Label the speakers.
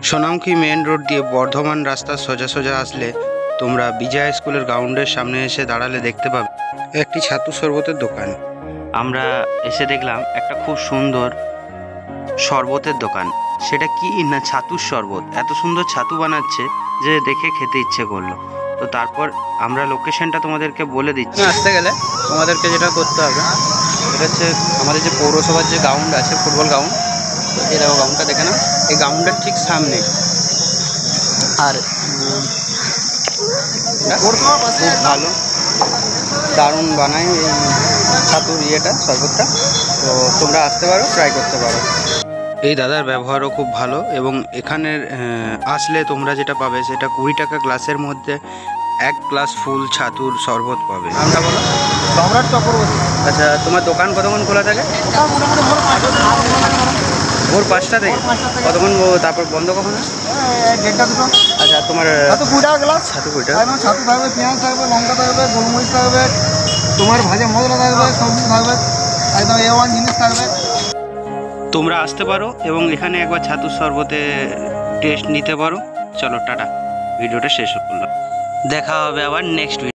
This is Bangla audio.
Speaker 1: সোনামুখী মেন রোড দিয়ে বর্ধমান রাস্তা সোজা সোজা আসলে তোমরা বিজয় স্কুলের গ্রাউন্ডের সামনে এসে দাঁড়ালে দেখতে পাবে একটি ছাতু শরবতের দোকান। আমরা এসে দেখলাম একটা খুব সুন্দর শরবতের দোকান। সেটা কি না, ছাতুর শরবত। এত সুন্দর ছাতু বানাচ্ছে যে দেখে খেতে ইচ্ছে করলো। তো তারপর আমরা লোকেশনটা তোমাদেরকে বলে দিচ্ছি। আসতে গেলে তোমাদেরকে যেটা করতে হবে এটা হচ্ছে আমাদের যে পৌরসভার যে গ্রাউন্ড আছে, ফুটবল গ্রাউন্ড, এই দেখো গ্রাউন্ডটা দেখে না, এই গ্রাউন্ডের ঠিক সামনে। আর খুব ভালো দারুণ বানায় এই ছাতুর ইয়েটা, শরবতটা। তো তোমরা আসতে পারো, ট্রাই করতে পারো। এই দাদার ব্যবহারও খুব ভালো এবং এখানের আসলে তোমরা যেটা পাবে সেটা 20 টাকা গ্লাসের মধ্যে 1 গ্লাস ফুল ছাতুর শরবত পাবে। নামটা বলো?
Speaker 2: সম্রাট চক্রবর্তী।
Speaker 1: আচ্ছা, তোমার দোকান কতক্ষণ খোলা থাকে? ভোর 5টা থেকে কতক্ষণ, তারপর বন্ধ কখন?
Speaker 2: 1:30 2টো।
Speaker 1: আচ্ছা, তোমার
Speaker 2: ছাতু 20 টাকা গ্লাস।
Speaker 1: ছাতু 20 টাকা।
Speaker 2: ছাতু থাকবে, পেঁয়াজ থাকবে, লঙ্কা থাকবে, গোলমরিচ থাকবে, তোমার ভাজা মশলা থাকবে, সবজি থাকবে, একদম A1 জিনিস থাকবে।
Speaker 1: তোমরা আসতে পারো এবং এখানে একবার ছাতুর শরবতে টেস্ট নিতে পারো। চলো টাটা, ভিডিওটা শেষ করলাম। দেখা হবে আবার নেক্সট ভিডিও।